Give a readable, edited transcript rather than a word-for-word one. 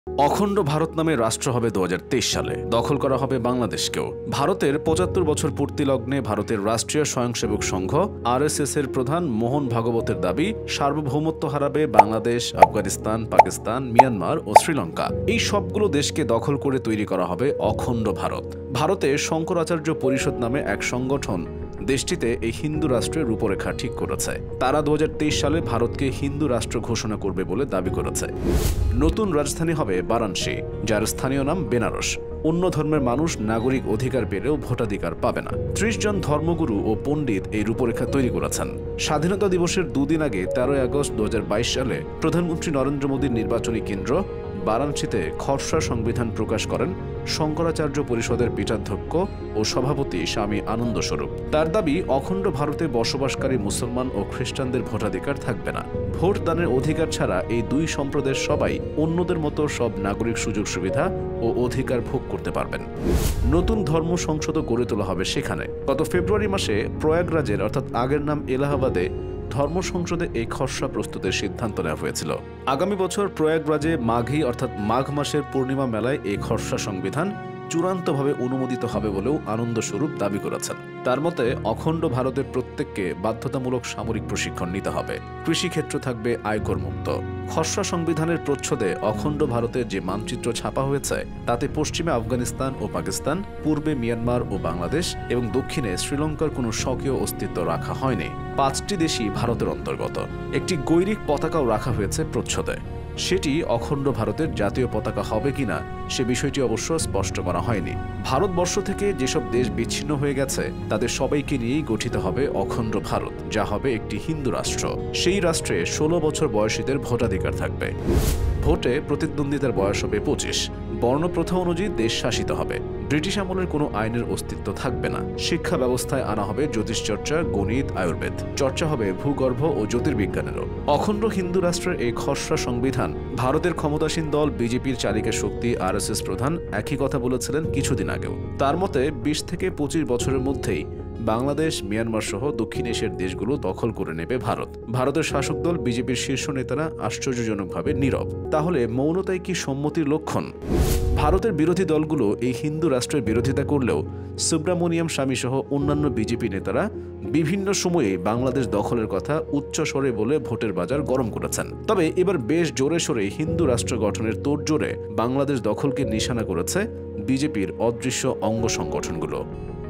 অখণ্ড ভারত নামে রাষ্ট্র হবে ২০২৩ সালে। দখল করা হবে বাংলাদেশকেও। ভারতের ৭৫ বছর পূর্তি লগ্নে ভারতের রাষ্ট্রীয় স্বয়ংসেবক সংঘ RSS এর প্রধান মোহন ভাগবতের দাবি, সার্বভৌমত্ব হারাবে বাংলাদেশ, আফগানিস্তান, পাকিস্তান, মিয়ানমার ও শ্রীলঙ্কা। এই সবগুলো দেশকে দখল করে তৈরি করা হবে অখণ্ড ভারত। ভারতে শঙ্করাচার্য পরিষদ নামে এক সংগঠন দেশটিতে এই হিন্দু রাষ্ট্রের রূপরেখা ঠিক করেছে। তারা ২০২৩ সালে ভারতকে হিন্দু রাষ্ট্র ঘোষণা করবে বলে দাবি করেছে। নতুন রাজধানী হবে বারাণসী, যার স্থানীয় নাম বেনারস। অন্য ধর্মের মানুষ নাগরিক অধিকার পেলেও ভোটাধিকার পাবে না। ৩০ জন ধর্মগুরু ও পণ্ডিত এই রূপরেখা তৈরি করেছেন। স্বাধীনতা দিবসের দুদিন আগে ১৩ আগস্ট ২০২২ সালে প্রধানমন্ত্রী নরেন্দ্র মোদীর নির্বাচনী কেন্দ্র বারাণসীতে খসড়া সংবিধান প্রকাশ করেন শঙ্করাচার্য পরিষদের পীঠাধ্যক্ষ ও সভাপতি স্বামী আনন্দস্বরূপ। তার দাবি, অখণ্ড ভারতে বসবাসকারী মুসলমান ও খ্রিস্টানদের ভোটাধিকার থাকবে না। ভোট দানের অধিকার ছাড়া এই দুই সম্প্রদায়ের সবাই অন্যদের মতো সব নাগরিক সুযোগ সুবিধা ও অধিকার ভোগ করতে পারবেন। নতুন ধর্ম সংসদও গড়ে তোলা হবে সেখানে। গত ফেব্রুয়ারি মাসে প্রয়াগরাজের অর্থাৎ আগের নাম এলাহাবাদে ধর্ম সংসদে এই খসড়া প্রস্তুতের সিদ্ধান্ত নেওয়া হয়েছিল। আগামী বছর প্রয়াগরাজে মাঘী অর্থাৎ মাঘ মাসের পূর্ণিমা মেলায় এই খসড়া সংবিধান চূড়ান্তভাবে অনুমোদিত হবে বলেও আনন্দস্বরূপ দাবি করেছেন। তার মতে, অখণ্ড ভারতের প্রত্যেককে বাধ্যতামূলক সামরিক প্রশিক্ষণ নিতে হবে। কৃষিক্ষেত্র থাকবে আয়কর মুক্ত। খসড়া সংবিধানের প্রচ্ছদে অখণ্ড ভারতের যে মানচিত্র ছাপা হয়েছে তাতে পশ্চিমে আফগানিস্তান ও পাকিস্তান, পূর্বে মিয়ানমার ও বাংলাদেশ এবং দক্ষিণে শ্রীলঙ্কার কোনো স্বকীয় অস্তিত্ব রাখা হয়নি। ৫টি দেশই ভারতের অন্তর্গত। একটি গৈরিক পতাকাও রাখা হয়েছে প্রচ্ছদে। সেটি অখণ্ড ভারতের জাতীয় পতাকা হবে কিনা সে বিষয়টি অবশ্য স্পষ্ট করা হয়নি। ভারতবর্ষ থেকে যেসব দেশ বিচ্ছিন্ন হয়ে গেছে তাদের সবাইকে নিয়েই গঠিত হবে অখণ্ড ভারত, যা হবে একটি হিন্দু রাষ্ট্র। সেই রাষ্ট্রে ১৬ বছর বয়সীদের ভোটাধিকার থাকবে। ভোটে প্রতিদ্বন্দ্বিতার বয়স হবে ২৫। বর্ণপ্রথা অনুযায়ী দেশ শাসিত হবে। ব্রিটিশ আমলের কোনো আইনের অস্তিত্ব থাকবে না। শিক্ষা ব্যবস্থায় আনা হবে জ্যোতিষচর্চা, গণিত, আয়ুর্বেদ। চর্চা হবে ভূগর্ভ ও জ্যোতির্বিজ্ঞানেরও। অখণ্ড হিন্দু রাষ্ট্রের এই খসড়া সংবিধান ভারতের ক্ষমতাসীন দল বিজেপির চালিকা শক্তি RSS প্রধান একই কথা বলেছিলেন কিছুদিন আগেও। তার মতে ২০ থেকে ২৫ বছরের মধ্যেই বাংলাদেশ, মিয়ানমার সহ দক্ষিণ এশিয়ার দেশগুলো দখল করে নেবে ভারত। ভারতের শাসক দল বিজেপির শীর্ষ নেতারা আশ্চর্যজনকভাবে নীরব। তাহলে মৌনতাই কি সম্মতির লক্ষণ? ভারতের বিরোধী দলগুলো এই হিন্দু রাষ্ট্রের বিরোধিতা করলেও সুব্রামনিয়াম স্বামী সহ অন্যান্য বিজেপি নেতারা বিভিন্ন সময়ে বাংলাদেশ দখলের কথা উচ্চস্বরে বলে ভোটের বাজার গরম করেছেন। তবে এবার বেশ জোরে সোরে হিন্দু রাষ্ট্র গঠনের তোড়জোড়ে বাংলাদেশ দখলকে নিশানা করেছে বিজেপির অদৃশ্য অঙ্গ সংগঠনগুলো।